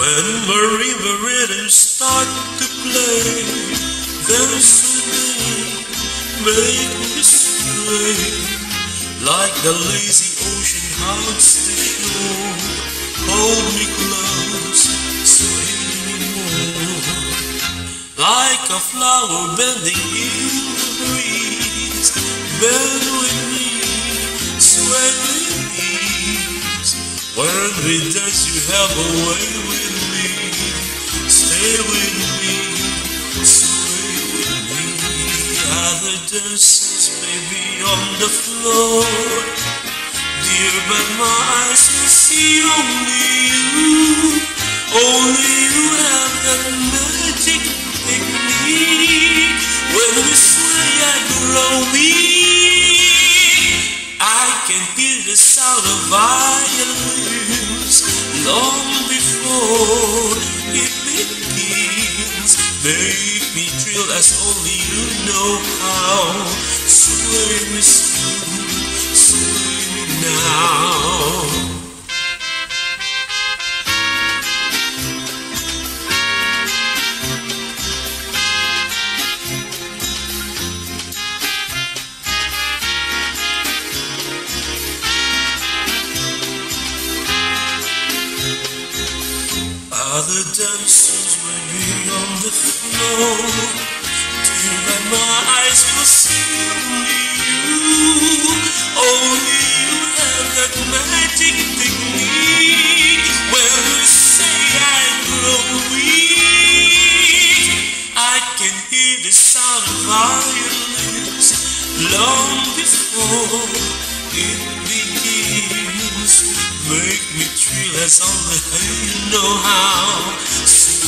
When marimba rhythms start to play, then suddenly make me sway, like the lazy ocean hugs the shore. Hold me close, sway me more, like a flower bending in the breeze. Bend with me, sway with ease. When we dance, you have a way with me. Stay with me, sway with me. Other dancers may be on the floor, dear, but my eyes will see only you. Only you have that magic technique. When we sway, I grow weak. I can hear the sound of violins long before it begins. Make me thrill as only you know how. Sway me soon, sway me now. Other dancers may be on the floor, till that my eyes will see only you. Only you have that magic technique. When we say I grow weak, I can hear the sound of violins long before it begins. Make me thrill as only you know how.